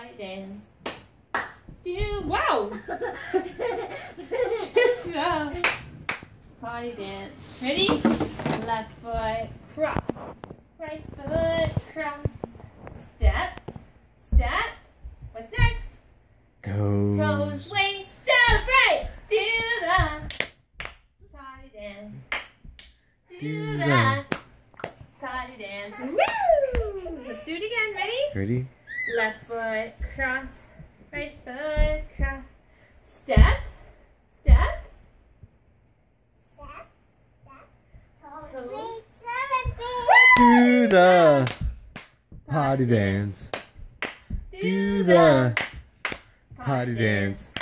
potty dance. Wow! Potty dance. Ready? Left foot cross. Right foot cross. Step. Step. What's next? Toes, wings, celebrate! Do the potty dance. Do the potty dance. Woo! Let's do it again. Ready? Ready? Left foot cross. Right foot cross. Step. Step. Toes. Do the potty dance. Do the potty dance.